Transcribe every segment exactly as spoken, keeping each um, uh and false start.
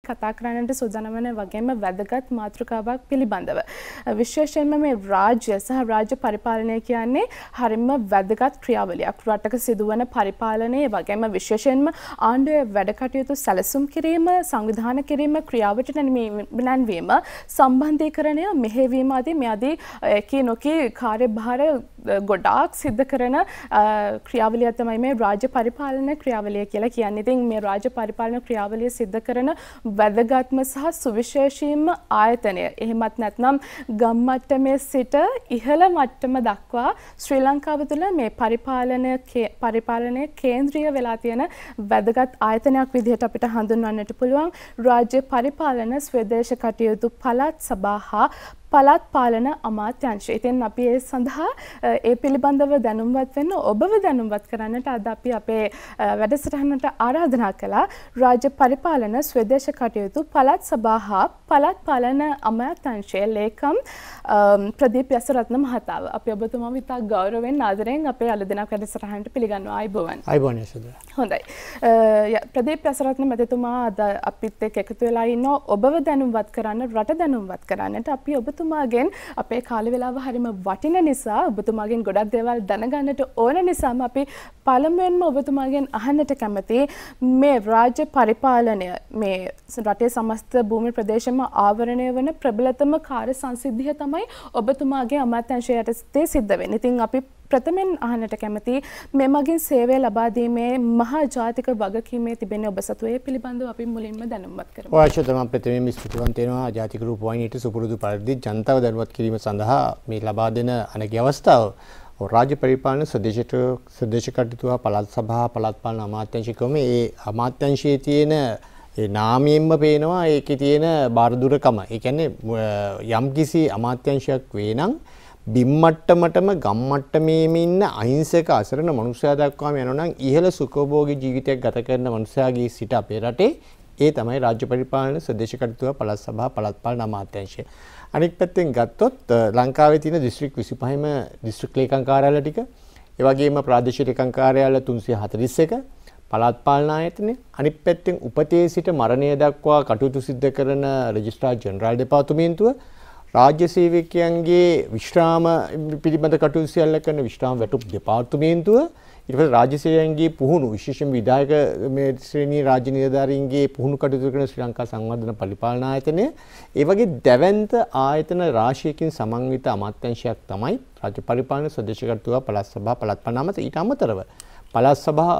කතා කරන්නට සූදානම් වෙන වගේම වැදගත් මාතෘකාවක් පිළිබඳව. විශේෂයෙන්ම මේ රාජ්‍ය සහ රාජ්‍ය පරිපාලනය කියන්නේ හරිම වැදගත් ක්‍රියාවලියක්. රටක සිදුවන පරිපාලනය වගේම විශේෂයෙන්ම ආණ්ඩුවේ වැඩ කටයුතු සැලසුම් කිරීම, සංවිධානය කිරීම, ක්‍රියාවට නැන්වීම, සම්බන්ධීකරණය, මෙහෙයවීම ආදී මේ ආදී කී නොකී කාර්යභාර ගොඩාක් සිද්ධ කරන ක්‍රියාවලිය තමයි මේ රාජ්‍ය පරිපාලන ක්‍රියාවලිය කියලා කියන්නේ. ඉතින් මේ රාජ්‍ය පරිපාලන ක්‍රියාවලිය සිද්ධ කරන වැදගත්ම සහ සුවිශේෂීම ආයතනය. එහෙමත් නැත්නම් ගම් මට්ටමේ සිට ඉහළ මට්ටම දක්වා ශ්‍රී ලංකාව තුළ මේ පරිපාලන පරිපාලනයේ කේන්ද්‍රීය වෙලා තියෙන වැදගත් ආයතනයක් විදිහට අපිට හඳුන්වන්නට පුළුවන් රාජ්‍ය පරිපාලන ස්වදේශ කටයුතු පළාත් සභා හා පළාත් පාලන අමාත්‍යාංශය. ඉතින් අපි ඒ සඳහා ඒ පිළිබඳව දැනුම්වත් වෙන්න ඔබව දැනුම්වත් කරන්නට අද අපි අපේ වැඩසටහනට ආරාධනා කළා රාජ්‍ය පරිපාලන ස්වදේශ කටයුතු පළාත් සභා හා පළාත් පාලන අමාත්‍යාංශයේ ලේකම් ප්‍රදීප් යසරත්න මහතාව. අපි ඔබතුමාව ඉතා ගෞරවයෙන් ආදරයෙන් අපේ අලුදිනක් වැඩසටහනට පිළිගන්නවා. ආයුබෝවන්. ආයුබෝවන් යසෝදරා. හොඳයි. ප්‍රදීප් යසරත්න මහතුමා අද අපිත් එක්ක එකතු වෙලා ඉන්නවා ඔබව දැනුම්වත් කරන්න, රට දැනුම්වත් කරන්නට. අපි ඔබ ඔබතුමාගෙන් අපේ කාල වේලාව හරිම වටින නිසා ඔබතුමාගෙන් ගොඩක් දේවල් දැනගන්නට ඕන නිසාම අපි පළමුවෙන්ම ඔබතුමාගෙන් අහන්නට කැමති මේ රාජ්‍ය පරිපාලනය මේ රටේ සමස්ත භූමි ප්‍රදේශම ආවරණය වන ප්‍රබලතම කාර්ය සංසිද්ධිය තමයි ඔබතුමාගේ අමාත්‍යාංශය යටතේ සිද්ධ වෙන්නේ. ඉතින් අපි ප්‍රථමයෙන් අහන්නට කැමති මේ මගින් සේවය ලබා දීමේ මහා ජාතික වගකීමේ තිබෙන ඔබ සතු ඒ පිළිබඳව අපි මුලින්ම දැනුම්වත් කරමු. අවශ්‍ය තමයි ප්‍රථමයෙන් ස්තුතිවන්ත වෙනවා ජාතික රූපවාහිනියට සුපුරුදු පරිදි ජනතාව දැනුවත් කිරීම සඳහා මේ ලබා දෙන අනගි අවස්ථාව. රාජ්‍ය පරිපාලන ස්වදේශික ස්වදේශ කටයුතු හා පළාත් සභා පළාත් පාලන අමාත්‍යාංශිකම ඒ අමාත්‍යාංශයේ තියෙන ඒ නාමයෙන්ම පේනවා ඒකේ තියෙන බාරදුරකම. ඒ කියන්නේ යම්කිසි අමාත්‍යාංශයක් වේ නම් බිම් මට්ටමටම ගම් මට්ටමේම ඉන්න අහිංසක අසරණ මනුස්සයා දක්වාම යනවා නම් ඉහළ සුඛභෝගී ජීවිතයක් ගත කරන මනුස්සයාගේ සිට අපේ රටේ ඒ තමයි රාජ්‍ය පරිපාලන ස්වදේශ කටයුතු පළාත් සභා පළාත් පාලන අමාත්‍යාංශය. අනෙක් පැත්තෙන් ගත්තොත් ලංකාවේ තියෙන දිස්ත්‍රික් විසිපහම දිස්ත්‍රික් ලේකම් කාර්යාලය ටික, ඒ වගේම ප්‍රාදේශීය ලේකම් කාර්යාලය තුන්සිය හතළිස් එක, පළාත් පාලන ආයතනය, අනිත් පැත්තෙන් උපතේ සිට මරණය දක්වා කටයුතු සිදු කරන රෙජිස්ට්‍රාර් ජෙනරාල් දෙපාර්තමේන්තුව, රාජ්‍ය සේවකයන්ගේ විශ්‍රාම පිළිබඳ කටයුතු සියල්ල කරන විශ්‍රාම වැටුප් දෙපාර්තමේන්තුව, ඊට පස්සේ රාජ්‍ය සේවකයන්ගේ පුහුණු විශේෂයෙන් විධායක මේ ශ්‍රේණී රාජ්‍ය නිලධාරීන්ගේ පුහුණු කටයුතු කරන ශ්‍රී ලංකා සංවර්ධන පරිපාලන ආයතනය, ඒ වගේ දැවැන්ත ආයතන රාශියකින් සමන්විත අමාත්‍යාංශයක් තමයි රාජ්‍ය පරිපාලන ස්වදේශ කටයුතු පළාත් සභා පළාත් පාලන අමාත්‍යාංශය. ඊට අමතරව පළාත් සභා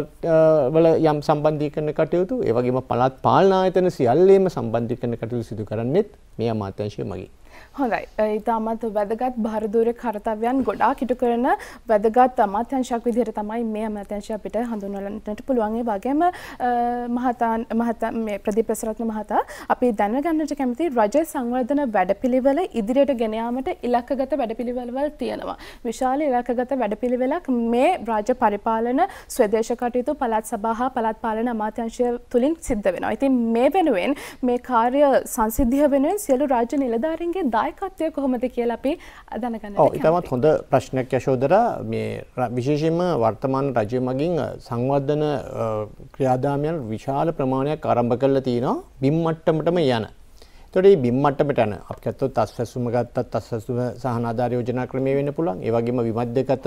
වල යම් සම්බන්ධීකරණ කටයුතු, ඒ වගේම පළාත් පාලන ආයතන සියල්ලේම සම්බන්ධීකරණ කටයුතු සිදු කරන්නේත් මේ අමාත්‍යාංශය මගින්. හොඳයි. ඊටමත් වැදගත් භාරදූරේ කර්තව්‍යයන් ගොඩාක් ඉටු කරන වැදගත් අමාත්‍යාංශයක් විදිහට තමයි මේ අමාත්‍යාංශය අපිට හඳුන්වන්නට පුළුවන්. ඒ වගේම මහතා මහතා මේ ප්‍රදීප් යසරත්න මහතා අපි දැනගන්නට කැමති රජයේ සංවර්ධන වැඩපිළිවෙල ඉදිරියට ගෙන යාමට ඉලක්කගත වැඩපිළිවෙළවල් තියෙනවා. විශාල ඉලක්කගත වැඩපිළිවෙලක් මේ රාජ්‍ය පරිපාලන ස්වදේශ කටයුතු පළාත් සභා හා පළාත් පාලන අමාත්‍යාංශය තුලින් සිද්ධ වෙනවා. ඉතින් මේ වෙනුවෙන් මේ කාර්ය සංසිද්ධිය වෙනුවෙන් සියලු රාජ්‍ය නිලධාරීන්ගේ දායකත්වය කොහොමද කියලා අපි දැනගන්නට කැමතියි. ඔව්, ඊටමත් හොඳ ප්‍රශ්නයක් යශෝදරා. මේ විශේෂයෙන්ම වර්තමාන රජය මගින් සංවර්ධන ක්‍රියාදාමයන් විශාල ප්‍රමාණයක් ආරම්භ කරලා තිනවා බිම් මට්ටමටම යන. ඒතකොට මේ බිම් මට්ටමට යන අපි ගත්තොත් අස්වැසුම ගත්තත් අස්වැසුම සහනාධාර යෝජනා ක්‍රමය වෙන්න පුළුවන්. ඒ වගේම විමධ්‍යගත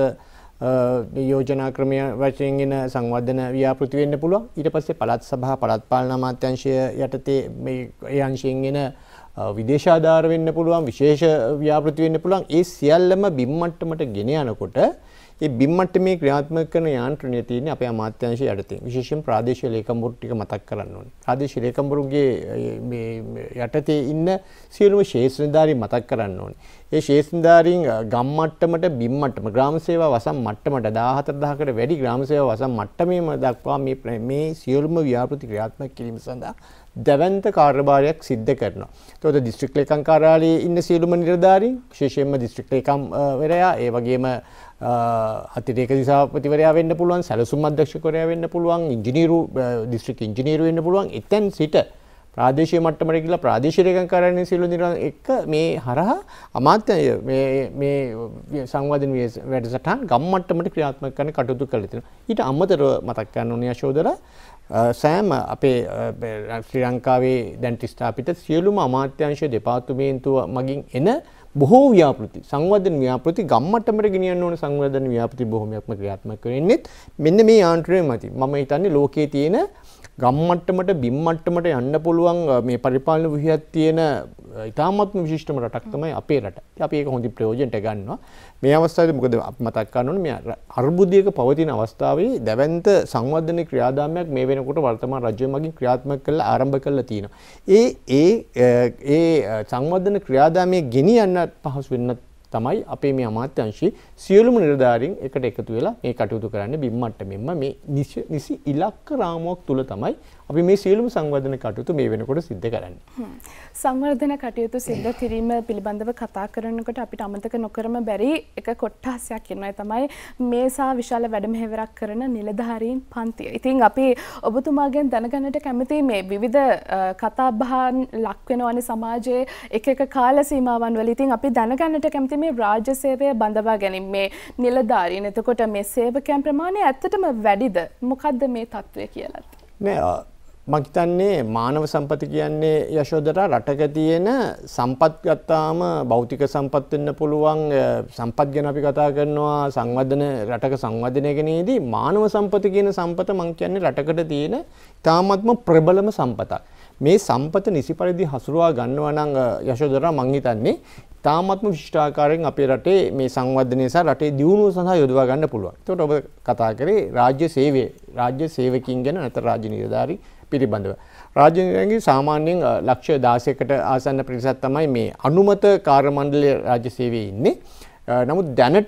යෝජනා ක්‍රමය වශයෙන් එන සංවර්ධන ව්‍යාපෘති වෙන්න පුළුවන්. ඊට පස්සේ පළාත් සභා පළාත් පාලන අමාත්‍යාංශය යටතේ මේ ඒ අංශයෙන් එන විදේශාධාර වෙන්න පුළුවන්, විශේෂ ව්‍යාපෘති වෙන්න පුළුවන්. ඒ සියල්ලම බිම් මට්ටමට ගෙන යනකොට ඒ බිම් මට්ටමේ ක්‍රියාත්මක කරන යාන්ත්‍රණය තියෙන්නේ අපේ අමාත්‍යාංශය යටතේ. විශේෂයෙන් ප්‍රාදේශීය ලේකම්වරු ටික මතක් කරන්න ඕනේ. ප්‍රාදේශීය ලේකම්වරුගේ මේ යටතේ ඉන්න සියලුම ශේෂ්ඨ නිලධාරීන් මතක් කරන්න ඕනේ. ඒ ශේෂ්ඨ නිලධාරීන් ගම් මට්ටමට බිම් මට්ටම ග්‍රාම සේවා වසම් මට්ටමට දාහතර දහසකට වැඩි ග්‍රාම සේවා වසම් මට්ටමේම දක්වා මේ මේ සියලුම ව්‍යාපෘති ක්‍රියාත්මක කිරීම සඳහා දැවැන්ත කාර්යභාරයක් සිද්ධ කරනවා. එතකොට දිස්ත්‍රික් ලේකම් කාර්යාලයේ ඉන්න සියලුම නිලධාරීන් විශේෂයෙන්ම දිස්ත්‍රික් ලේකම් වරයා, ඒ වගේම අතිරේක දිසාපතිවරයා වෙන්න පුළුවන්, සැලසුම් අධ්‍යක්ෂකවරයා වෙන්න පුළුවන්, ඉංජිනේරු දිස්ත්‍රික් ඉංජිනේරු වෙන්න පුළුවන්. එතෙන් සිට ප්‍රාදේශීය මට්ටමට ගිහිලා ප්‍රාදේශීය ලේකම් කාර්යාලයේ සියලු නිලධාරීන් එක්ක මේ හරහා අමාත්‍ය මේ මේ සංවර්ධන වැඩසටහන් ගම් මට්ටමට ක්‍රියාත්මක කරන කටයුතු කරලා තියෙනවා. ඊට අමතරව මතක් කරන්න ඕනේ යශෝදරා සෑම අපේ ශ්‍රී ලංකාවේ දැන් ස්ථාපිත සියලුම අමාත්‍යාංශ දෙපාර්තමේන්තුව මගින් එන බොහෝ ව්‍යාපෘති සංවර්ධන ව්‍යාපෘති ගම්මට්ටමට ගෙනියන්න ඕන සංවර්ධන ව්‍යාපෘති බොහොමයක්ම ක්‍රියාත්මක වෙන්නේ මෙන්න මේ යාන්ත්‍රණය මතින්. මම හිතන්නේ ලෝකයේ තියෙන ගම්මට්ටමට බිම්මට්ටමට යන්න පුළුවන් මේ පරිපාලන විහියක් තියෙන ඉතාමත්ම විශිෂ්ටම රටක් තමයි අපේ රට. අපි ඒක හොඳින් ප්‍රයෝජනට ගන්නවා. මේ අවස්ථාවේදී මොකද අපි මතක් කරන්න ඕනේ මේ අර්බුදයක පවතින අවස්ථාවේ දැවැන්ත සංවර්ධන ක්‍රියාදාමයක් මේ වෙනකොට වර්තමාන රජය මගින් ක්‍රියාත්මක කරලා ආරම්භ කරලා තියෙනවා. ඒ ඒ ඒ සංවර්ධන ක්‍රියාදාමයේ ගෙනියන්න පහසු වෙන්න තමයි අපේ මේ අමාත්‍යාංශයේ සියලුම නිලධාරීන් එකට එකතු වෙලා මේ කටයුතු කරන්නේ බිම්මට්ටමෙන්ම මේ නිසි ඉලක්ක රාමුවක් තුල තමයි අපි මේ සියලුම සංවර්ධන කටයුතු මේ වෙනකොට සිද්ධ කරන්නේ. සංවර්ධන කටයුතු සිද්ධ කිරීම පිළිබඳව කතා කරනකොට අපිට අමතක නොකරම බැරි එක කොට්ටාසයක් ඉන්නවා. තමයි මේ සා විශාල වැඩමෙහෙවරක් කරන නිලධාරීන් පන්තිය. ඉතින් අපි ඔබතුමාගෙන් දැනගන්නට කැමතියි මේ විවිධ කතා බහන් ලක් වෙනවනේ සමාජයේ එක එක කාල සීමාවන් වල. ඉතින් අපි දැනගන්නට කැමති මේ රාජ්‍ය සේවය බඳවා ගැනීම මේ නිලධාරීන්. එතකොට මේ සේවකයන් ප්‍රමාණය ඇත්තටම වැඩිද? මොකද්ද මේ තත්ත්වය කියලා? නෑ මම හිතන්නේ මානව සම්පත කියන්නේ යශෝදරා රටක තියෙන සම්පත් ගත්තාම භෞතික සම්පත් වෙන්න පුළුවන් සම්පත් ගැන අපි කතා කරනවා සංවර්ධන රටක සංවර්ධනය ගැනීමේදී මානව සම්පත කියන සම්පත මම කියන්නේ රටකට තියෙන තාමත්ම ප්‍රබලම සම්පතක්. මේ සම්පත නිසි පරිදි හසුරුවා ගන්නවා නම් යශෝදරා මම හිතන්නේ තාමත්ම විශිෂ්ටාකාරයෙන් අපේ රටේ මේ සංවර්ධනය සහ රටේ දියුණුව සඳහා යොදවා ගන්න පුළුවන්. ඒකට ඔබ කතා කරේ රාජ්‍ය සේවය, රාජ්‍ය සේවකින් ගැන නැත්නම් රාජ්‍ය නිලධාරී පිළිබඳව. රාජ්‍ය නිලධාරීන්ගේ සාමාන්‍යයෙන් ලක්ෂ දහසකට ආසන්න පිරිසක් තමයි මේ අනුමත කාර්ය මණ්ඩලයේ රාජ්‍ය සේවයේ ඉන්නේ. නමුත් දැනට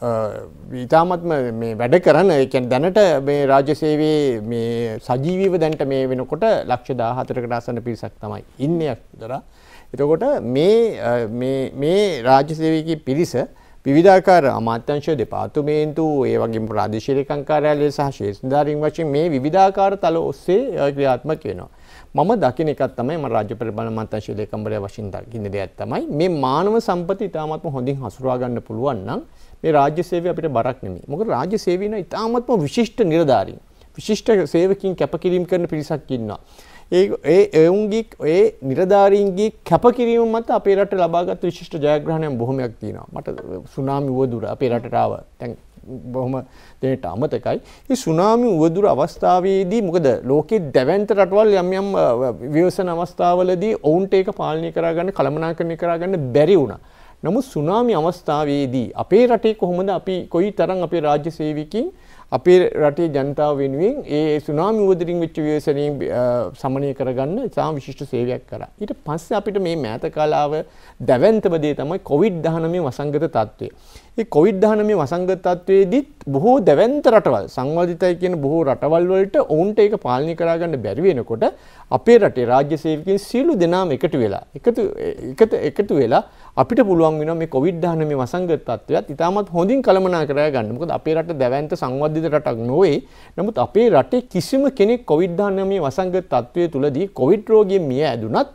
ඉතාමත්ම මේ වැඩ කරන ඒ කියන්නේ දැනට මේ රාජ්‍ය සේවයේ මේ සජීවීව දැනට මේ වෙනකොට ලක්ෂ දාහතරකට ආසන්න පිරිසක් තමයි ඉන්නේ අතර. එතකොට මේ මේ මේ රාජ්‍ය සේවකී පිරිස විවිධාකාර අමාත්‍යාංශ දෙපාර්තමේන්තු ඒ වගේම ප්‍රාදේශීය ලේකම් කාර්යාලය සහ ශේෂ්ඨධාරීන් වශයෙන් මේ විවිධාකාර තල ඔස්සේ ක්‍රියාත්මක වෙනවා. මම දකින එකක් තමයි මම රාජ්‍ය පරිපාලන අමාත්‍යාංශ ලේකම්වරයා වශයෙන් දකින්න දෙයක් තමයි මේ මානව සම්පත ඉතාමත්ම හොඳින් හසුරවා ගන්න පුළුවන් නම් මේ රාජ්‍ය සේවය අපිට බරක් නෙමෙයි. මොකද රාජ්‍ය සේවය න ඉතාමත්ම විශිෂ්ට නිලධාරීන් විශිෂ්ට සේවකින් කැපකිරීම කරන පිරිසක් ඉන්නවා. ඒ ඒ එවුන්ගේ ඒ නිලධාරීන්ගේ කැපකිරීම මත අපේ රට ලබාගත් විශිෂ්ට ජයග්‍රහණයන් බොහොමයක් තියෙනවා. මට සුනාමි උවදුර අපේ රටට ආවා. දැන් බොහොම දෙයට අමතකයි. මේ සුනාමි උවදුර අවස්ථාවේදී මොකද ලෝකේ දැවැන්ත රටවල් යම් යම් විවසන අවස්ථාවලදී ඔවුන්ට ඒක පාලනය කරගන්න කළමනාකරණය කරගන්න බැරි වුණා. නමුත් සුනාමි අවස්ථාවේදී අපේ රටේ කොහොමද අපි කොයි තරම් අපේ රාජ්‍ය සේවකයන් අපේ රටේ ජනතාව වෙනුවෙන් ඒ සුනාමි උවදුරින් වෙච්ච ව්‍යසනයෙන් සමනය කරගන්න ඉතාම විශිෂ්ට සේවයක් කරා. ඊට පස්සේ අපිට මේ මෑත කාලාව දැවැන්තම දේ තමයි කොවිඩ් දහනවය වසංගත තත්ත්වය. මේ කොවිඩ් දහනවය වසංගත තත්ත්වයේදීත් බොහෝ දැවැන්ත රටවල් සංවර්ධිතයි කියන බොහෝ රටවල් වලට ඔවුන්ට ඒක පාලනය කරගන්න බැරි වෙනකොට අපේ රටේ රාජ්‍ය සේවකයන් සියලු දෙනාම එකතු වෙලා එකතු එකතු එකතු වෙලා අපිට පුළුවන් වෙනවා මේ කොවිඩ් දහනවය වසංගත තත්ත්වයත් ඉතාමත් හොඳින් කළමනා කරගන්න. මොකද අපේ රට දැවැන්ත සංවර්ධිත රටක් නොවේ. නමුත් අපේ රටේ කිසිම කෙනෙක් කොවිඩ් දහනවය වසංගත තත්ත්වය තුලදී කොවිඩ් රෝගියෙන් මිය ඇදුනත්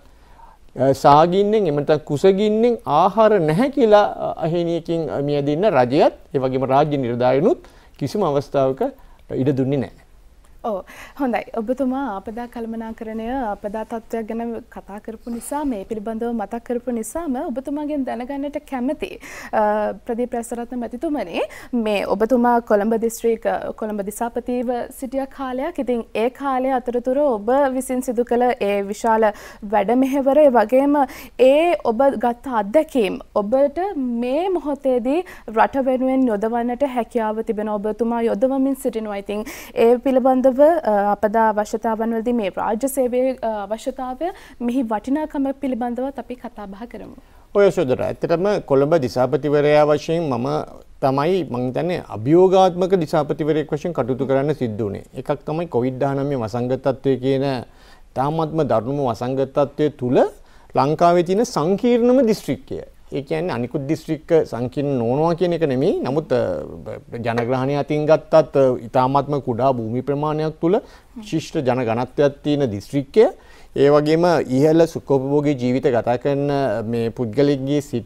සාගින්නෙන් එමෙ නැත්නම් කුසගින්නෙන් ආහාර නැහැ කියලා අහිණියකින් මියදින්න රජයත් ඒ වගේම රාජ්‍ය නිලධාරීනුත් කිසිම අවස්ථාවක ඉඩ දුන්නේ නැහැ. ඔව් හොඳයි. ඔබතුමා ආපදා කළමනාකරණය ආපදා තත්ත්වයක් ගැන කතා කරපු නිසා මේ පිළිබඳව මතක් කරපු නිසාම ඔබතුමාගෙන් දැනගන්නට කැමති ප්‍රදීප් රැස්රත්න මැතිතුමනි මේ ඔබතුමා කොළඹ දිස්ත්‍රික් කොළඹ දිසාපතිව සිටිය කාලයක්. ඉතින් ඒ කාලය අතරතුර ඔබ විසින් සිදු කළ ඒ විශාල වැඩමෙහෙවර ඒ වගේම ඒ ඔබ ගත්ත අත්දැකීම් ඔබට මේ මොහොතේදී රට වෙනුවෙන් යොදවන්නට හැකියාව තිබෙන ඔබතුමා යොදවමින් සිටිනවා. ඉතින් ඒ පිළිබඳව අපදා අවශ්‍යතාවන් වලදී මේ රාජ්‍ය සේවයේ අවශ්‍යතාවය මෙහි වටිනාකම පිළිබඳවත් අපි කතා බහ කරමු. ඔය සොදර ඇත්තටම කොළඹ දිසාපතිවරයා වශයෙන් මම තමයි මම හිතන්නේ අභියෝගාත්මක දිසාපතිවරයෙක් වශයෙන් කටයුතු කරන්න සිද්ධ වුණේ. එකක් තමයි කොවිඩ් දහනවය වසංගත තත්ත්වය කියන තාමත්ම දරුණුම වසංගත තත්ත්වය තුල ලංකාවේ තියෙන සංකීර්ණම දිස්ත්‍රික්කය. ඒ කියන්නේ අනිකුත් දිස්ත්‍රික්ක සංකීර්ණ නොවනවා කියන එක නෙමෙයි. නමුත් ජනග්‍රහණය අතින් ගත්තත් ඉතාමත්ම කුඩා භූමි ප්‍රමාණයක් තුල විශිෂ්ට ජනගණත්වයක් තියෙන දිස්ත්‍රික්කය. ඒ වගේම ඉහළ සුඛෝපභෝගී ජීවිත ගත කරන මේ පුද්ගලෙක්ගේ සිට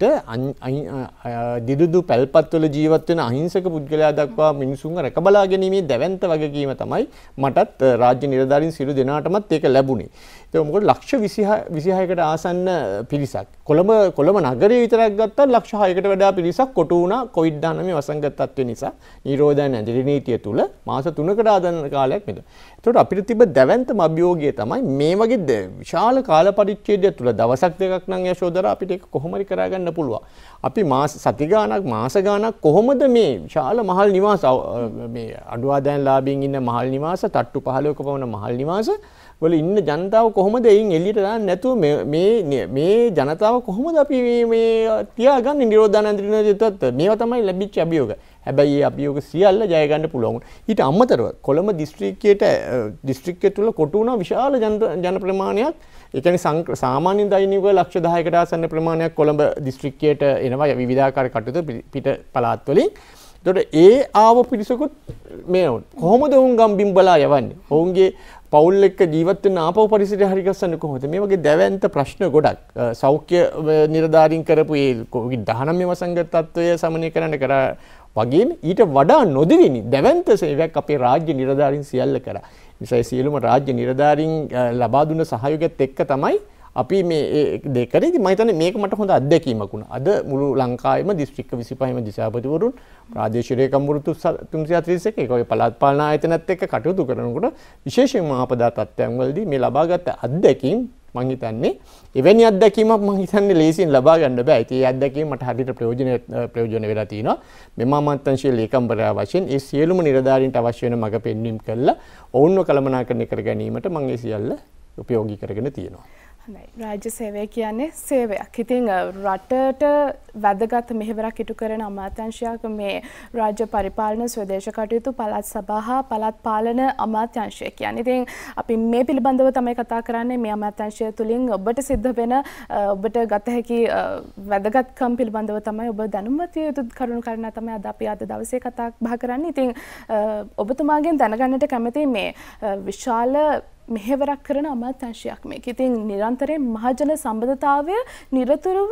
දිදුදු පැල්පත්වල ජීවත් වෙන අහිංසක පුද්ගලයා දක්වා මිනිසුන්ව රැක බලා ගැනීමේ දැවැන්ත වගකීම තමයි මටත් රාජ්‍ය නිලධාරීන් සියලු දෙනාටමත් ඒක ලැබුණේ. ඒක මොකද ලක්ෂ විසිහයකට ආසන්න පිරිසක් කොළඹ කොළඹ නගරය විතරක් ගත්තත් ලක්ෂ හයකට වඩා පිරිසක් කොටු වුණා කොවිඩ් දානමේ වසංගත තත්ත්වය නිසා නිරෝධන ඇඳිලි නීතිය තුල මාස තුනකට ආදන කාලයක් මෙතන. ඒකට අපිට තිබ්බ දැවැන්තම අභියෝගය තමයි මේ වගේ විශාල කාල පරිච්ඡේදය තුල දවසක් දෙකක් නම් යශෝදරා අපිට ඒක කොහොම හරි කරගන්න පුළුවන්. අපි මාස සති ගාණක් මාස ගාණක් කොහොමද මේ විශාල මහල් නිවාස මේ අඩු ආදායම් ලාභීන් ඉන්න මහල් නිවාස තට්ටු පහළොවක පවන මහල් නිවාස වල ඉන්න ජනතාව කොහොමද එයින් එළියට දාන්නේ නැතුව මේ මේ ජනතාව කොහොමද අපි මේ තියාගන්නේ නිරෝධානන්දරින දෙතත් මේවා තමයි ලැබිච්ච අභියෝග. හැබැයි මේ අභියෝග සියල්ල ජය ගන්න පුළුවන්. ඊට අමතරව කොළඹ දිස්ත්‍රික්කයට දිස්ත්‍රික්කය තුල කොටු වුණා විශාල ජන ප්‍රමාණයක්. ඒ කියන්නේ සාමාන්‍ය දෛනිකව ලක්ෂ දහයකට ආසන්න ප්‍රමාණයක් කොළඹ දිස්ත්‍රික්කයට එනවා විවිධාකාර කටයුතු පිට පළාත් වලින්. එතකොට ඒ ආව පිරිසකුත් මේ කොහොමද උන් ගම් බිම්බලා යවන්නේ? ඔවුන්ගේ පවුල් එක්ක ජීවත් වෙන ආපහු පරිසරය හරි ගස්සන්නේ කොහොමද? මේ වගේ දැවැන්ත ප්‍රශ්න ගොඩක් සෞඛ්‍ය නිලධාරීන් කරපු ඒ කොවිඩ් දහනවය වසංගත තත්ත්වය සමනය කරන්න කරා වගේම ඊට වඩා නොදිවිනි දැවැන්ත සේවයක් අපේ රාජ්‍ය නිලධාරීන් සියල්ල කරා. නිසා සියලුම රාජ්‍ය නිලධාරීන් ලබා දුන්න සහයෝගයත් එක්ක තමයි අපි මේ දෙක කරේදී මම හිතන්නේ මේක මට හොඳ අත්දැකීමක් වුණා. අද මුළු ලංකාවේම දිස්ත්‍රික්ක විසිපහම දිසාපතිවරුන් ප්‍රාදේශීය ලේකම්වරු තුන්සිය හතළිස් එක ඒක වගේ පළාත් පාලන ආයතනත් එක්ක කටයුතු කරනකොට විශේෂයෙන්ම ආපදා තත්ත්වයන් වලදී මේ ලබාගත් අත්දැකීම් මම හිතන්නේ එවැනි අත්දැකීමක් මම හිතන්නේ ලේසියෙන් ලබා ගන්න බෑ. ඉතින් ඒ අත්දැකීම මට හරියට ප්‍රයෝජන ප්‍රයෝජන වෙලා තිනවා. මෙම අමාත්‍යාංශයේ ලේකම්වරයා වශයෙන් ඒ සියලුම නිලධාරීන්ට අවශ්‍ය වෙන මඟ පෙන්වීම කළා ඔවුන්ව කළමනාකරණය කර ගැනීමට මම ඒ සියල්ල උපයෝගී කරගෙන තියෙනවා. රාජ්‍ය සේවය කියන්නේ සේවයක්. ඉතින් රටට වැදගත් මෙහෙවරක් ඉටු කරන අමාත්‍යාංශයක් මේ රාජ්‍ය පරිපාලන ස්වදේශ කටයුතු පළාත් සභා හා පළාත් පාලන අමාත්‍යාංශය කියන්නේ. ඉතින් අපි මේ පිළිබඳව තමයි කතා කරන්නේ. මේ අමාත්‍යාංශය තුලින් ඔබට සිද්ධ වෙන ඔබට ගත හැකි වැදගත්කම් පිළිබඳව තමයි ඔබ දැනුම්වත් යුතු කරුණු කරන තමයි අද අපි අද දවසේ කතා බහ කරන්නේ. ඉතින් ඔබතුමාගෙන් දැනගන්නට කැමතියි මේ විශාල මෙහෙවරක් කරන අමාත්‍යාංශයක් මේක. ඉතින් නිරන්තරයෙන් මහජන සම්බන්ධතාවය නිරතුරුව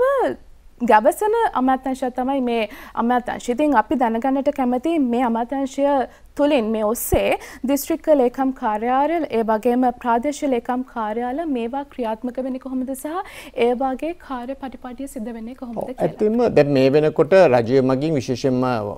ගවසන අමාත්‍යාංශය තමයි මේ අමාත්‍යාංශය. ඉතින් අපි දැනගන්නට කැමති මේ අමාත්‍යාංශය තුලින් මේ ඔස්සේ දිස්ත්‍රික්ක ලේකම් කාර්යාලය ඒ වගේම ප්‍රාදේශීය ලේකම් කාර්යාල මේවා ක්‍රියාත්මක වෙන්නේ කොහොමද සහ ඒ වගේ කාර්ය පටිපාටිය සිද්ධ වෙන්නේ කොහොමද කියලා. ඇත්තම දැන් මේ වෙනකොට රජය මගින් විශේෂයෙන්ම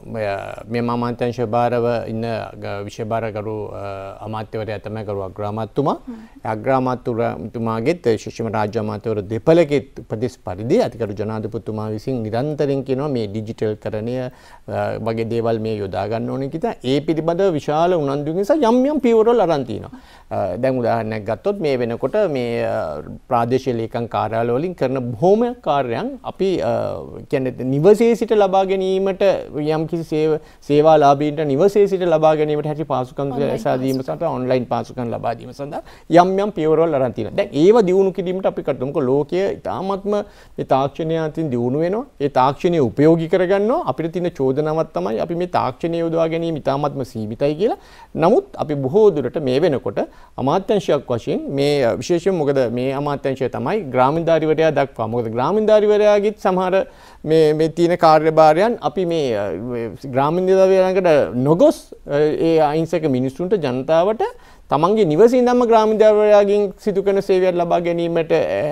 මේ අමාත්‍යාංශ භාරව ඉන්න විශේෂ භාරකරු අමාත්‍යවරයා තමයි කරු අග්‍රාමාත්‍යතුමා. අග්‍රාමාත්‍යතුමාගෙත් විශේෂයෙන්ම රාජ්‍ය අමාත්‍යවරු දෙපළගේ උපදෙස් පරිදි අතිගරු ජනාධිපතිතුමා විසින් නිරන්තරයෙන් කියනවා මේ ඩිජිටල් කරණය වගේ දේවල් මේ යොදා ගන්න ඕනේ කියලා. ඒ පිළිබඳව විශාල උනන්දුවක් නිසා යම් යම් පියවරවල් අරන් තිනවා. දැන් උදාහරණයක් ගත්තොත් මේ වෙනකොට මේ ප්‍රාදේශීය ලේකම් කාර්යාල වලින් කරන බොහොම කාර්යයන් අපි කියන්නේ නිවසේ සිට ලබා ගැනීමට යම් කිසි සේවා ලාභීන්ට නිවසේ සිට ලබා ගැනීමට හැකි පාසුකම් සාදීම සඳහා ඔන්ලයින් පාසුකම් ලබා දීම සඳහා යම් යම් පියවරවල් අරන් තිනවා. දැන් ඒව දියුණු කිරීමට අපි කරමු. මොකද ලෝකයේ ඉතාමත්ම මේ තාක්ෂණය අතින් දියුණු වෙනවා. ඒ තාක්ෂණය උපයෝගී කරගන්නවා. අපිට තියෙන චෝදනාවක් තමයි අපි මේ තාක්ෂණය යොදවා ගැනීම ඉතාමත්ම සීමිතයි කියලා. නමුත් අපි බොහෝ දුරට මේ වෙනකොට අමාත්‍යාංශයක් වශයෙන් මේ විශේෂයෙන් මොකද මේ අමාත්‍යාංශය තමයි ග්‍රාමීණධාරීවරයා දක්වා. මොකද ග්‍රාමීණධාරීවරයාගෙත් සමහර මේ මේ තියෙන කාර්යභාරයන් අපි මේ ග්‍රාමීණධාරීවරයාකට නොගොස් ඒ අහිංසක මිනිසුන්ට ජනතාවට තමන්ගේ නිවසේ ඉඳන්ම ග්‍රාමීණධාරීවරයාගෙන් සිදු කරන සේවයක් ලබා ගැනීමට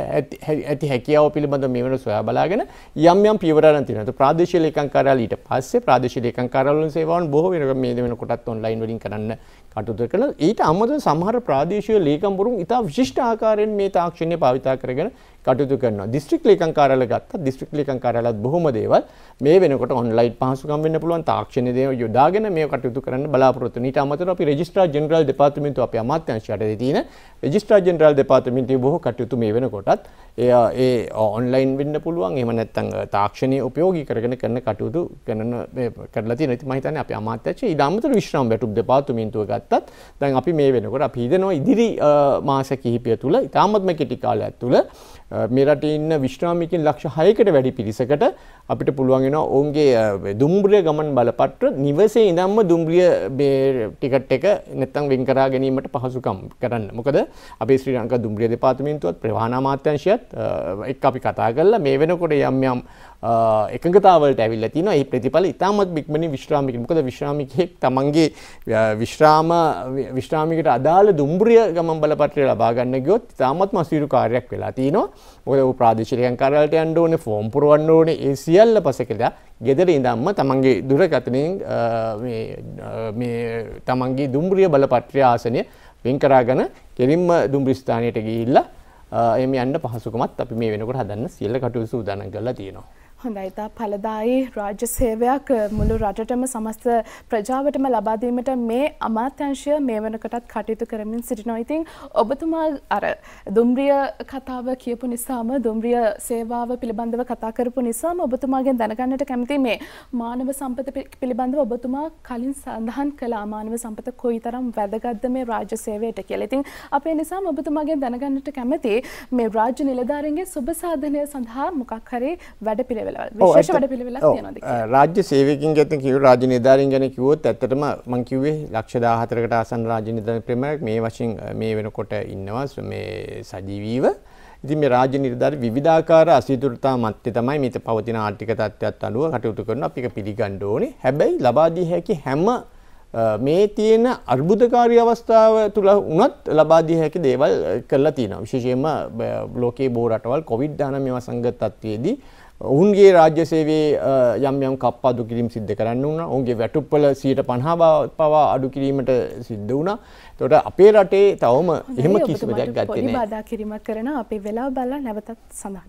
ඇති හැකියාව පිළිබඳව මේ වෙන සොයා බලාගෙන යම් යම් පියවර ගන්න තියෙනවා. ප්‍රාදේශීය ලේකම් කාර්යාල ඊට පස්සේ ප්‍රාදේශීය ලේකම් කාර්යාල වල සේවාවන් බොහෝ වෙනකොට මේ වෙනකොටත් ඔන්ලයින් වලින් කරන්න කටයුතු කරනවා. ඊට අමතරව සමහර ප්‍රාදේශීය ලේකම්වරුන් ඉතා විශිෂ්ට ආකාරයෙන් මේ තාක්ෂණය භාවිත කරගෙන කටයුතු කරනවා. දිස්ත්‍රික් ලේකම් කාර්යාල ගත්තා. දිස්ත්‍රික් ලේකම් කාර්යාලත් බොහොම දේවල් මේ වෙනකොට ඔන්ලයින් පහසුකම් වෙන්න පුළුවන් තාක්ෂණ දේ යොදාගෙන මේ කටයුතු කරන්න බලාපොරොත්තු වෙනවා. ඊට අමතරව අපි රෙජිස්ට්‍රාර් ජෙනරල් දෙපාර්තමේන්තුව අපේ අමාත්‍යාංශයට තියෙන රෙජිස්ට්‍රාර් ජෙනරල් දෙපාර්තමේන්තුවේ බොහෝ කටයුතු මේ වෙනකොටත් ඒ ඒ ඔන්ලයින් වෙන්න පුළුවන්. එහෙම නැත්නම් තාක්ෂණය උපයෝගී කරගෙන කරන කටයුතු කරන කරලා තියෙනවා. ඉතින් මම හිතන්නේ අපේ අමාත්‍යාංශය ඊට අමතරව විශ්‍රාම වැටුප් දෙපාර්තමේන්තුව ගත්තත් දැන් අපි මේ වෙනකොට අපි හිතනවා ඉදිරි මාස කිහිපය තුල ඉතාමත්ම කෙටි කාලයක් තුල මේ රටේ ඉන්න විශ්‍රාමිකයන් ලක්ෂ හයකට වැඩි පිරිසකට අපිට පුළුවන් වෙනවා ඔවුන්ගේ දුම්රිය ගමන් බලපත්‍ර නිවසේ ඉඳන්ම දුම්රිය මේ ටිකට් එක නැත්තම් වෙන් කරා ගැනීමට පහසුකම් කරන්න. මොකද අපේ ශ්‍රී ලංකා දුම්රිය දෙපාර්තමේන්තුවත් ප්‍රවාහන අමාත්‍යාංශයත් එක්ක අපි කතා කරලා මේ වෙනකොට යම් යම් එකඟතාවලට ඇවිල්ලා තිනවා. මේ ප්‍රතිඵල ඉතාමත් ඉක්මනින් විශ්‍රාමිකයන් මොකද විශ්‍රාමිකයෙක් තමන්ගේ විශ්‍රාම විශ්‍රාමිකට අදාළ දුම්රිය ගමන් බලපත්‍රය ලබා ගන්න ගියොත් ඉතාමත්ම අසීරු කාර්යයක් වෙලා තිනවා. මොකද ਉਹ ප්‍රාදේශීය කාර්යාලයට යන්න ඕනේ, ෆෝම් පුරවන්න ඕනේ. ඒ සියල්ල පසෙකලා ගෙදර ඉඳන්ම තමන්ගේ දුරකථනයෙන් මේ මේ තමන්ගේ දුම්රිය බලපත්‍රය ආසනය වෙන් කරාගෙන කෙලින්ම දුම්රිය ස්ථානයට ගිහිල්ලා එමෙ යන්න පහසුකමත් අපි මේ වෙනකොට හදන්න සියල්ල කටයුතු සූදානම් කරලා තියෙනවා. හොඳයි. තා ඵලදායී රාජ්‍ය සේවයක් මුළු රටටම සමස්ත ප්‍රජාවටම ලබා දීමට මේ අමාත්‍යාංශය මේ වෙනකොටත් කටයුතු කරමින් සිටිනවා. ඉතින් ඔබතුමා අර දුම්රිය කතාව කියපු නිසාම දුම්රිය සේවාව පිළිබඳව කතා කරපු නිසාම ඔබතුමාගෙන් දැනගන්නට කැමතියි මේ මානව සම්පත පිළිබඳව ඔබතුමා කලින් සඳහන් කළා මානව සම්පත කොයිතරම් වැදගත්ද මේ රාජ්‍ය සේවයට කියලා. ඉතින් අපේ නිසාම ඔබතුමාගෙන් දැනගන්නට කැමතියි මේ රාජ්‍ය නිලධාරීන්ගේ සුබ සාධනය සඳහා මොකක් හරි වැඩපිළිවෙල විශේෂ වැඩපිළිවෙලක් තියෙනවද කියලා. රාජ්‍ය සේවකයන් ගැන කිව්ව රාජ්‍ය නිලධාරීන් ගැන කිව්වොත් ඇත්තටම මම කිව්වේ ලක්ෂ දාහතරකට ආසන්න රාජ්‍ය නිලධාරීන් ප්‍රමාණයක් මේ වශයෙන් මේ වෙනකොට ඉන්නවා මේ සජීවීව. ඉතින් මේ රාජ්‍ය නිලධාරී විවිධාකාර අසීතුරතා මැත්තේ තමයි මේ පවතින ආර්ථික තත්ත්වයට අනුව කටයුතු කරන අපි ඒක පිළිගන්න ඕනේ. හැබැයි ලබා දී හැකි හැම මේ තියෙන අර්බුදකාරී අවස්ථාව තුල උනත් ලබා දී හැකි දේවල් කරලා තියෙනවා. විශේෂයෙන්ම ලෝකයේ බොහෝ රටවල් කොවිඩ් දහනවය වසංගත තත්ත්වයේදී ඔවුන්ගේ රාජ්‍ය සේවයේ යම් යම් කප්පාදු කිරීම සිද්ධ කරන්න වුණා. ඔවුන්ගේ වැටුප්වල සියයට පනහ පවා අඩු කිරීමට සිද්ධ වුණා. ඒකට අපේ රටේ තවම එහෙම කිසිම දෙයක් ගත්තේ නැහැ. පොඩි බාධා කිරීමක් කරන අපේ වෙලාව බලලා නැවතත් සඳහන්.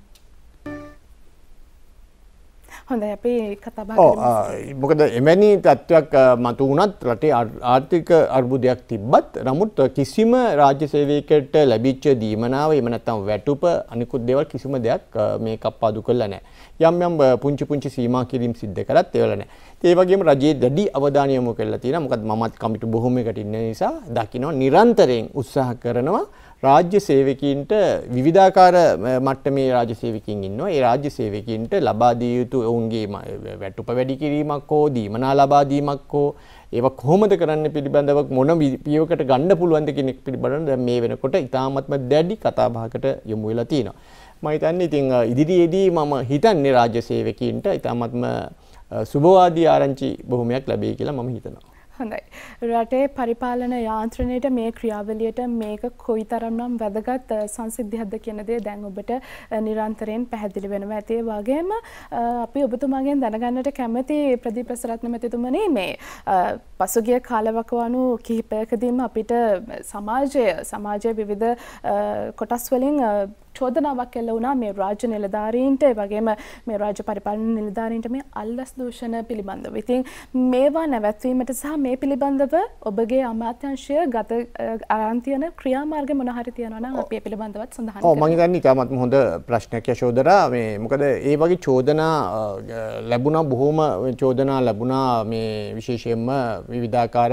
හොඳයි අපි කතා බහ කරමු. ඔව් මොකද එවැනි තත්ත්වයක් මතු වුණත් රටේ ආර්ථික අර්බුදයක් තිබ්බත් නමුත් කිසිම රාජ්‍ය සේවකයෙකුට ලැබිච්ච දීමනාව එහෙම නැත්නම් වැටුප අනිකුත් දේවල් කිසිම දෙයක් මේ කප්පාදු කළා නැහැ. යම් යම් පුංචි පුංචි සීමා කිරීම් සිද්ධ කරත් ඒවල නැහැ. ඒ වගේම රජයේ දැඩි අවධානය යොමු කරලා තියෙනවා. මොකද මමත් කමිටු බොහොමයකට ඉන්න නිසා දකින්න නිරන්තරයෙන් උත්සාහ කරනවා රාජ්‍ය සේවකීන්ට විවිධාකාර මට්ටමේ රාජ්‍ය සේවකීන් ඉන්නවා. ඒ රාජ්‍ය සේවකීන්ට ලබා දිය යුතු ඔවුන්ගේ වැටුප වැඩි කිරීමක් හෝ දීමනා ලබා දීමක් හෝ ඒවා කොහොමද කරන්න පිළිබඳව මොන පියවකට ගන්න පුළුවන්ද කියන එක පිළිබඳව දැන් මේ වෙනකොට ඉතාමත්ම දැඩි කතා බහකට යොමු වෙලා තියෙනවා. මම හිතන්නේ ඉතින් ඉදිරියේදී මම හිතන්නේ රාජ්‍ය සේවකීන්ට ඉතාමත්ම සුබවාදී ආරංචි බොහොමයක් ලැබෙයි කියලා මම හිතනවා. හොඳයි. රටේ පරිපාලන යාන්ත්‍රණයට මේ ක්‍රියාවලියට මේක කොයිතරම්නම් වැදගත් සංසිද්ධියක්ද කියන දේ දැන් ඔබට නිරන්තරයෙන් පැහැදිලි වෙනවා. ඒ වගේම අපි ඔබතුමාගෙන් දැනගන්නට කැමති ප්‍රදීප් රසරත්න මැතිතුමනි මේ පසුගිය කාලවකවානු කිහිපයකදීම අපිට සමාජය සමාජයේ විවිධ කොටස් වලින් චෝදනාවක් එල්ල වුණා මේ රාජ්‍ය නිලධාරීන්ට ඒ වගේම මේ රාජ්‍ය පරිපාලන නිලධාරීන්ට මේ අල්ලස් දූෂණ පිළිබඳව. ඉතින් මේවා නැවැත්වීමට සහ මේ පිළිබඳව ඔබගේ අමාත්‍යාංශය ගත අරන් තියෙන ක්‍රියාමාර්ග මොන හරි තියෙනවා නම් අපි ඒ පිළිබඳවත් සඳහන් කරමු. ඔව් මම හිතන්නේ ඉතාමත් හොඳ ප්‍රශ්නයක් යශෝදරා. මේ මොකද ඒ වගේ චෝදනා ලැබුණා බොහොම චෝදනා ලැබුණා මේ විශේෂයෙන්ම විවිධාකාර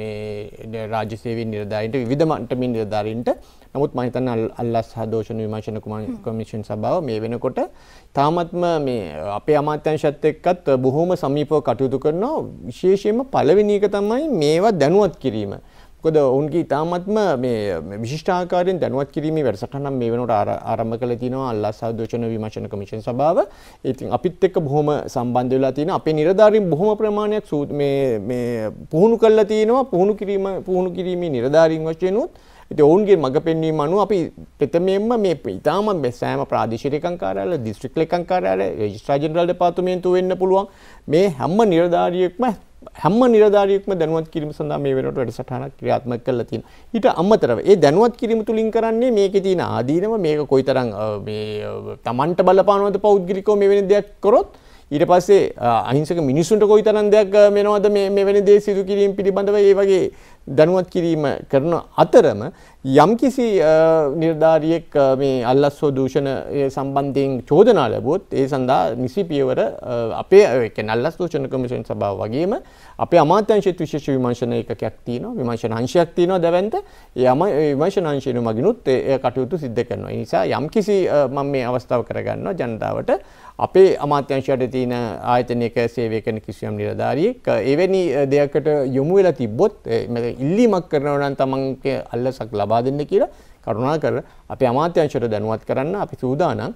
මේ රාජ්‍ය සේවීන් නිලධාරීන්ට විවිධ මට්ටමින් නිලධාරීන්ට. නමුත් මම හිතන්නේ අල්ලස් හා දෝෂණ විමර්ශන කොමිෂන් සභාව මේ වෙනකොට තාමත්ම මේ අපේ අමාත්‍යාංශයත් එක්කත් බොහොම සමීපව කටයුතු කරනවා. විශේෂයෙන්ම පළවෙනි එක තමයි මේවා දැනුවත් කිරීම. මොකද ඔවුන්ගේ තාමත්ම මේ විශිෂ්ට ආකාරයෙන් දැනුවත් කිරීමේ වැඩසටහනක් මේ වෙනකොට ආරම්භ කරලා තිනවා අල්ලස් හා දෝෂණ විමර්ශන කොමිෂන් සභාව. ඉතින් අපිත් එක්ක බොහොම සම්බන්ධ වෙලා තියෙනවා. අපේ නිලධාරීන් බොහොම ප්‍රමාණයක් මේ මේ පුහුණු කරලා තිනවා. පුහුණු කිරීම පුහුණු කිරීමේ නිලධාරීන් වශයෙන් උත් ඉතින් ඔවුන්ගේ මඟ පෙන්වීම අනුව අපි ප්‍රථමයෙන්ම මේ ඉතාම සෑම ප්‍රාදේශීය ලේකම් කාර්යාලය, දිස්ත්‍රික් ලේකම් කාර්යාලය, රෙජිස්ට්‍රාර් ජෙනරල් දෙපාර්තමේන්තුව වෙන්න පුළුවන්. මේ හැම නිලධාරියෙක්ම හැම නිලධාරියෙක්ම දැනුවත් කිරීම සඳහා මේ වෙනකොට වැඩසටහනක් ක්‍රියාත්මක කරලා තියෙනවා. ඊට අමතරව ඒ දැනුවත් කිරීම තුලින් කරන්නේ මේකේ තියෙන ආදීනව මේක කොයිතරම් මේ Tamanට බලපානවද පෞද්ගලිකව මේ වෙන දෙයක් කරොත් ඊට පස්සේ අහිංසක මිනිසුන්ට කොයිතරම් දෙයක් වෙනවද මේ මෙවැනි දේ සිදු කිරීම පිළිබඳව ඒ වගේ දැනුවත් කිරීම කරන අතරම යම්කිසි නිලධාරියෙක් මේ අල්ලස්සෝ දූෂණ සම්බන්ධයෙන් චෝදනා ලැබුවොත් ඒ සඳහා නිසි පියවර අපේ ඒ කියන්නේ අල්ලස් දූෂණ කමිෂන් සභාව වගේම අපේ අමාත්‍යාංශයේ විශේෂ විමර්ශන ඒකකයක් තියෙනවා විමර්ශන අංශයක් තියෙනවා දැවැන්ත ඒ විමර්ශන අංශයෙන් මගිනුත් ඒ කටයුතු සිද්ධ කරනවා. ඒ නිසා යම්කිසි මම මේ අවස්ථාව කරගන්නවා ජනතාවට අපේ අමාත්‍යාංශයට තියෙන ආයතනයක සේවය කරන කිසියම් නිලධාරියෙක් එවැනි දෙයකට යොමු වෙලා තිබ්බොත් ඉල්ලීමක් කරනවා නම් තමන්ගේ අල්ලසක් ලබා දෙන්න කියලා කරුණාකර අපේ අමාත්‍යාංශයට දැනුවත් කරන්න අපි සූදානම්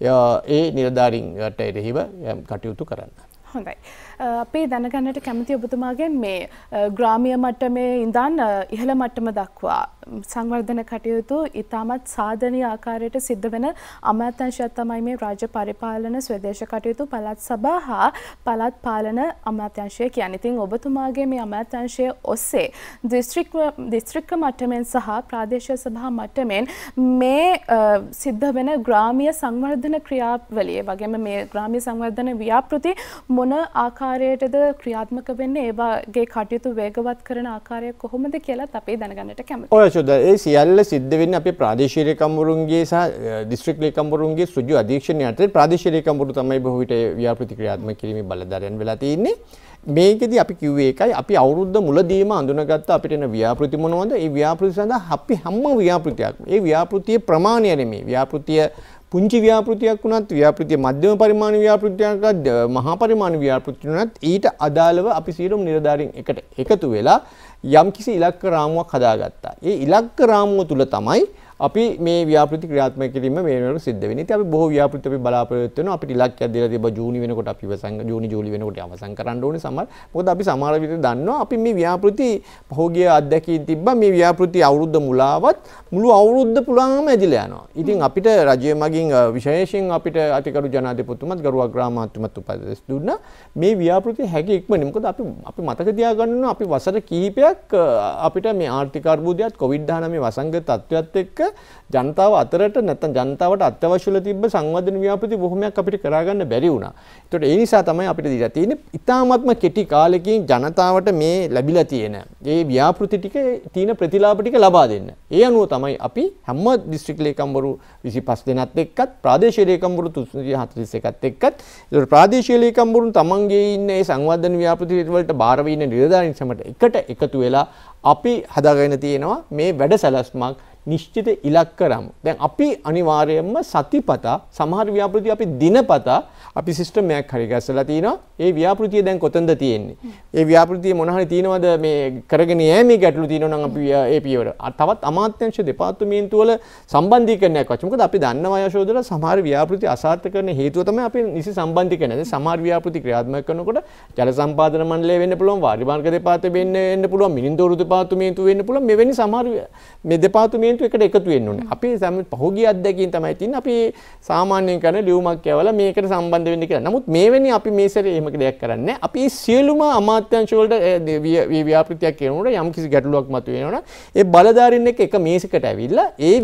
ඒ නිලධාරීන්ට එරෙහිව කටයුතු කරන්න. හොඳයි. අපි දැනගන්නට කැමති ඔබතුමාගෙන් මේ ග්‍රාමීය මට්ටමේ ඉඳන් ඉහළ මට්ටම දක්වා සංවර්ධන කටයුතු ඉතාමත් සාධනීය ආකාරයට සිද්ධ වෙන අමාත්‍යාංශයක් තමයි මේ රාජ්‍ය පරිපාලන ස්වදේශ කටයුතු පළාත් සභා හා පළාත් පාලන අමාත්‍යාංශය කියන්නේ. ඉතින් ඔබතුමාගේ මේ අමාත්‍යාංශය ඔස්සේ දිස්ත්‍රික් දිස්ත්‍රික්ක මට්ටමෙන් සහ ප්‍රාදේශීය සභා මට්ටමෙන් මේ සිද්ධ වෙන ග්‍රාමීය සංවර්ධන ක්‍රියාවලිය වගේම මේ ග්‍රාමීය සංවර්ධන ව්‍යාපෘති මොන ආකාරයටද ක්‍රියාත්මක වෙන්නේ, ඒ වගේ කටයුතු වේගවත් කරන ආකාරය කොහොමද කියලාත් අපි දැනගන්නට කැමතියි. ඔය චොද ඒ සියල්ල සිද්ධ වෙන්නේ අපේ ප්‍රාදේශීය ලේකම්වරුන්ගේ සහ දිස්ත්‍රික් ලේකම්වරුන්ගේ සුජු අධීක්ෂණය යටතේ ප්‍රාදේශීය ලේකම්වරු තමයි බොහෝ විට ව්‍යාපෘති ක්‍රියාත්මක කිරීමේ බලධාරියන් වෙලා තියෙන්නේ. මේකෙදි අපි කිව්වේ එකයි අපි අවුරුද්ද මුලදීම අඳුනගත්ත අපිට එන ව්‍යාපෘති මොනවද? ඒ ව්‍යාපෘති සඳහා අපි හැම ව්‍යාපෘතියක්ම ඒ ව්‍යාපෘතියේ ප්‍රමාණය නෙමෙයි. ව්‍යාපෘතිය පුංචි ව්‍යාපෘතියක් වුණත් ව්‍යාපෘතිය මධ්‍යම පරිමාණ ව්යාපෘතියක් මහා පරිමාණ ව්‍යාපෘතියක් වුණත් ඊට අදාළව අපි සියලුම නිලධාරීන් එකට එකතු වෙලා යම්කිසි ඉලක්ක රාමුවක් හදාගත්තා. ඒ ඉලක්ක රාමුව තුල තමයි අපි මේ ව්‍යාපෘති ක්‍රියාත්මක කිරීම මේ වෙනකොට සිද්ධ වෙන්නේ. ඉතින් අපි බොහෝ ව්‍යාපෘති අපි බලාපොරොත්තු වෙනවා. අපිට ඉලක්කයක් දීලා තිබ්බා ජූනි වෙනකොට අපි ඉවසන් ජූනි ජූලි වෙනකොට අවසන් කරන්න ඕනේ සමහර. මොකද අපි සමහර විට දන්නවා අපි මේ ව්‍යාපෘති පහෝගිය අධ්‍යක්ෂින් තිබ්බා මේ ව්‍යාපෘති අවුරුද්ද මුලාවත් මුළු අවුරුද්ද පුරාම ඇදිලා යනවා. ඉතින් අපිට රජය මගින් විශේෂයෙන් අපිට අතිකරු ජනාධිපතිතුමත් ගරු අග්‍රාමාත්‍යතුමත් උපදෙස් දුන්නා මේ ව්‍යාපෘති හැකි ඉක්මනින්. මොකද අපි අපි මතක තියාගන්න ඕන අපි වසර කිහිපයක් අපිට මේ ආර්ථික අර්බුදයත් කොවිඩ් දහනවය වසංගත තත්ත්වයක් එක්ක ජනතාව අතරට නැත්නම් ජනතාවට අත්‍යවශ්‍යල තිබ්බ සංවර්ධන ව්‍යාපෘති බොහොමයක් අපිට කරා ගන්න බැරි වුණා. ඒකට ඒ නිසා තමයි අපිට දීලා තියෙන්නේ ඉතාමත්ම කෙටි කාලෙකින් ජනතාවට මේ ලැබිලා තියෙන මේ ව්‍යාපෘති ටික තියෙන ප්‍රතිලාභ ටික ලබා දෙන්න. ඒ අනුව තමයි අපි හැම දිස්ත්‍රික් ලේකම්වරු විසිපස් දෙනාත් එක්කත් ප්‍රාදේශීය ලේකම්වරු තුන්සිය හතළිස් එකත් එක්කත් ඒකට ප්‍රාදේශීය ලේකම්වරුන් තමන්ගේ ඉන්න ඒ සංවර්ධන ව්‍යාපෘති වලට බාර වෙ ඉන්න නිලධාරීන් සමට එකට එකතු වෙලා අපි හදාගෙන තියෙනවා මේ වැඩ සැලැස්මක් නිශ්චිත ඉලක්ක රාමු. දැන් අපි අනිවාර්යයෙන්ම සතිපතා සමහර ව්‍යාපෘති අපි දිනපතා අපි සිස්ටම් එකක් හරි ගැස්සලා තිනවා. ඒ ව්‍යාපෘතිය දැන් කොතනද තියෙන්නේ? ඒ ව්‍යාපෘතිය මොන හරි තියෙනවද මේ කරගෙන යෑමේ ගැටලු තියෙනවා නම් අපි ඒ පියවර තවත් අමාත්‍යාංශ දෙපාර්තමේන්තු වල සම්බන්ධීකරණයක් වච. මොකද අපි දන්නවා යශෝදලා සමහර ව්‍යාපෘති අසාර්ථක කරන හේතුව තමයි අපි නිසි සම්බන්ධීකරණය. දැන් සමහර ව්‍යාපෘති ක්‍රියාත්මක කරනකොට ජල සම්පාදන මණ්ඩලය වෙන්න පුළුවන්, වාරි මාර්ග දෙපාර්තමේන්තුව වෙන්න පුළුවන්, මිනින්දෝරු දෙපාර්තමේන්තුව වෙන්න පුළුවන්. මෙවැනි සමහර මේ දෙපාර්තමේන්තු එකට එකතු වෙන්න ඕනේ. අපි පහුගිය අධ්‍යක්ෂින් තමයි තින්නේ. අපි සාමාන්‍යයෙන් කරන ලියුමක් කියවලා මේකට සම්බන්ධ වෙන්න කියලා. නමුත් මේවෙනි අපි මේ සැරේ එහෙම දෙයක් කරන්නේ නැහැ. අපි සියලුම අමාත්‍යාංශ වලට ව්‍යාපෘතියක් කියනකොට යම් කිසි ගැටලුවක් මතුවෙනවනම් ඒ බලධාරීන් එක්ක එක මේසයකට ඇවිල්ලා ඒ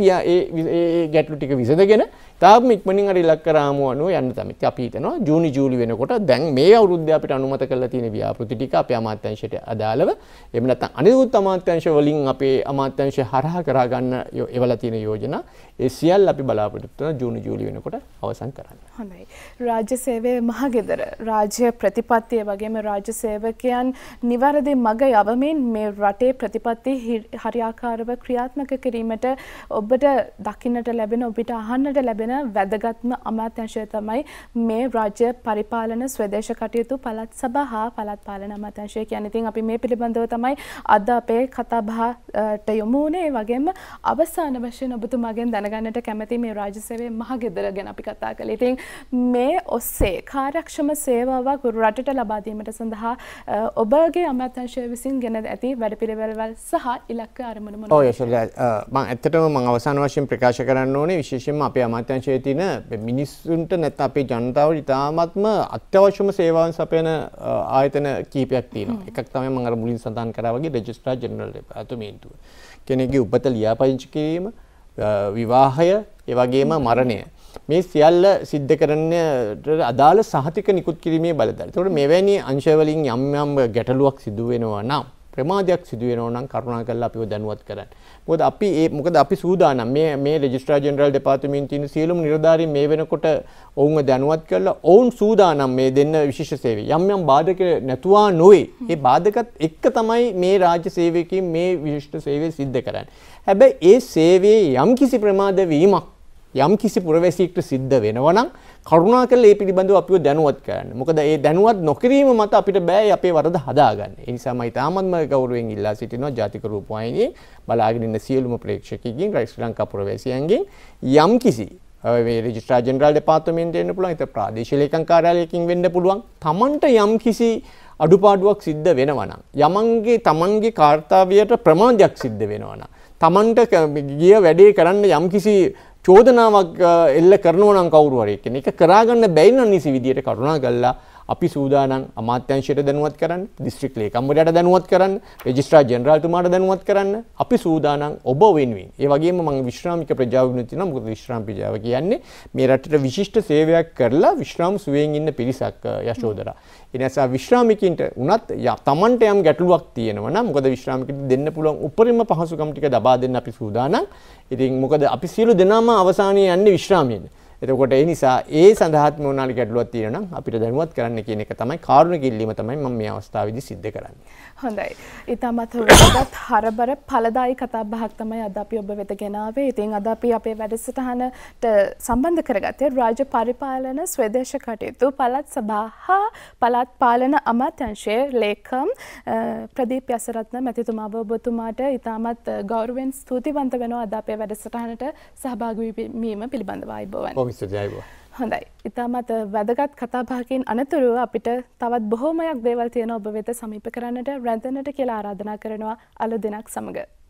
ඒ ගැටලු ටික විසඳගෙන තාම ඉක්මනින් අර ඉලක්ක රාමුව අනුව යන්න තමයි. අපි හිතනවා ජූනි ජූලි වෙනකොට දැන් මේ අවුරුද්දේ අපිට අනුමත කරලා තියෙන ව්‍යාපෘති ටික අපේ අමාත්‍යාංශයට අදාළව එහෙම නැත්නම් අනිකුත් අමාත්‍යාංශ වලින් අපේ අමාත්‍යාංශය හරහා කරා ගන්න එවලා තියෙන යෝජනා ඒ සියල්ල අපි බලාපොරොත්තු වෙන ජූනි ජූලි වෙනකොට අවසන් කරන්න. හොඳයි. රාජ්‍ය සේවයේ මහගෙදර රාජ්‍ය ප්‍රතිපත්තිය වගේම රාජ්‍ය සේවකයන් නිවැරදි මඟ යවමින් මේ රටේ ප්‍රතිපත්ති හරියාකාරව ක්‍රියාත්මක කිරීමට ඔබට දකින්නට ලැබෙන ඔබට අහන්නට ලැබෙන වැදගත්ම අමාත්‍යාංශය තමයි මේ රාජ්‍ය පරිපාලන ස්වදේශ කටයුතු පළාත් සභා හා පළාත් පාලන අමාත්‍යාංශය කියන්නේ. ඉතින් අපි මේ පිළිබඳව තමයි අද අපේ කතා බහට යොමු වුණේ. ඒ වගේම අවසාන වශයෙන් ඔබතුමාගෙන් දැනගන්නට කැමති මේ රාජ්‍ය සේවයේ මහගෙදර ගැන අපි කතා කළේ. ඉතින් මේ ඔස්සේ කාර්යක්ෂම සේවාවක් රටට ලබා දීමට සඳහා ඔබගේ අමාත්‍යාංශය විසින් ගෙන ඇති වැඩපිළිවෙළවල් සහ ඉලක්ක අරමුණු මොනවාද? ඔව් යශෝද මම ඇත්තටම මම අවසාන වශයෙන් ප්‍රකාශ කරන්න ඕනේ විශේෂයෙන්ම අපේ අමාත්‍යාංශයේ තියෙන මිනිස්සුන්ට නැත්නම් අපේ ජනතාවට ඉතාමත්ම අත්‍යවශ්‍යම සේවාවන් සපයන ආයතන කීපයක් තියෙනවා. එකක් තමයි මම අර මුලින් සඳහන් කරා වගේ රෙජිස්ට්‍රාර් ජෙනරල් දෙපාර්තමේන්තුව. කෙනෙක්ගේ උපත ලියාපදිංචි කිරීම, විවාහය, ඒ වගේම මරණය මේ සියල්ල සිද්ධ කරන්නට අදාළ සහතික නිකුත් කිරීමේ බලධාරී. ඒතකොට මෙවැනි අංශවලින් යම් යම් ගැටලුවක් සිදු වෙනවා නම් ප්‍රමාදයක් සිදු වෙනවා නම් කරුණාකරලා අපිව දැනුවත් කරන්න. මොකද අපි ඒ මොකද අපි සූදානම් මේ මේ රෙජිස්ට්‍රාර් ජෙනරල් දෙපාර්තමේන්තුවේ ඉන්න සියලුම නිලධාරීන් මේ වෙනකොට ඔවුන්ව දැනුවත් කරලා ඔවුන් සූදානම් මේ දෙන්න විශේෂ සේවය. යම් යම් බාධක නැතුවා නොවේ. ඒ බාධකත් එක්ක තමයි මේ රාජ්‍ය සේවකයන් මේ විශිෂ්ට සේවය සිද්ධ කරන්නේ. හැබැයි ඒ සේවයේ යම් කිසි ප්‍රමාද වීමක් යම් කිසි පුරවැසියෙක්ට සිද්ධ වෙනවා නම් කරුණාකරලා ඒ පිළිබඳව අපිව දැනුවත් කරන්න. මොකද ඒ දැනුවත් නොකිරීම මත අපිට බෑ අපේ වරද හදාගන්න. ඒ නිසා මම ඊටාත්ම ගෞරවයෙන් ඉල්ලා සිටිනවා ජාතික රූපවාහිනියේ බලාගෙන ඉන්න සියලුම ප්‍රේක්ෂකයන්ගෙන් ශ්‍රී ලංකා පුරවැසියන්ගෙන් යම් කිසි මේ රෙජිස්ට්‍රාර් ජෙනරල් දෙපාර්තමේන්තුවෙන් වෙන්න පුළුවන්, ඒක ප්‍රාදේශීය ලේකම් කාර්යාලයකින් වෙන්න පුළුවන්. Tamanට යම් කිසි අඩුපාඩුවක් සිද්ධ වෙනවා නම් යමන්ගේ Tamanගේ කාර්යයට ප්‍රමාදයක් සිද්ධ වෙනවා නම් Tamanට ගිය වැඩේ කරන්න යම් කිසි චෝදනාවක් එල්ල කරනවා නම් කවුරු හරි කෙනෙක් ඒක කරාගන්න බැරි නම් නිසි විදියට කරුණාකරලා අපි සූදානම් අමාත්‍යාංශයට දැනුවත් කරන්න, දිස්ත්‍රික් ලේකම්වරයාට දැනුවත් කරන්න, රෙජිස්ට්‍රාර් ජෙනරල්තුමාට දැනුවත් කරන්න. අපි සූදානම් ඔබ වෙනුවෙන්. ඒ වගේම මම විශ්‍රාමික ප්‍රජාව වෙනුවෙන් තියෙනවා. මොකද විශ්‍රාම ප්‍රජාව කියන්නේ මේ රටට විශිෂ්ට සේවයක් කරලා විශ්‍රාම සුවයෙන් ඉන්න පිරිසක් යශෝදරා. ඒ නිසා විශ්‍රාමිකින්ට උනත් තමන්ට යම් ගැටලුවක් තියෙනවා නම් මොකද විශ්‍රාමිකින්ට දෙන්න පුළුවන් උපරිම පහසුකම් ටික ලබා දෙන්න අපි සූදානම්. ඉතින් මොකද අපි සියලු දෙනාම අවසානයේ යන්නේ විශ්‍රාමයෙන්. එතකොට ඒ නිසා ඒ සඳහාත් මොනාලි ගැටලුවක් තියෙනවා නම් අපිට දැනුවත් කරන්න කියන එක තමයි කාරුණික ඉල්ලීම තමයි මම මේ අවස්ථාවේදී සිද්ධ කරන්නේ. හොඳයි. ඊටමත් වැදගත් හරබර ඵලදායී කතා බහක් තමයි අද අපි ඔබ වෙත ගෙනාවේ. ඉතින් අද අපි අපේ වැඩසටහනට සම්බන්ධ කරගත්තේ රාජ්‍ය පරිපාලන ස්වදේශ කටයුතු පළාත් සභා හා පළාත් පාලන අමාත්‍යාංශයේ ලේකම් ප්‍රදීප් යසරත්න මැතිතුමාව ඔබතුමාට ඊටමත් ගෞරවයෙන් ස්තුතිවන්ත වෙනවා අද අපේ වැඩසටහනට සහභාගී වීම පිළිබඳව ආයුබෝවන්. හොඳයි. ඉතාමත් වැදගත් කතා බහකින් අනතුරුව අපිට තවත් බොහෝමයක් දේවල් තියෙනවා ඔබ වෙත සමීප කරන්නට රැඳෙන්නට කියලා ආරාධනා කරනවා අලුත් දිනක් සමග.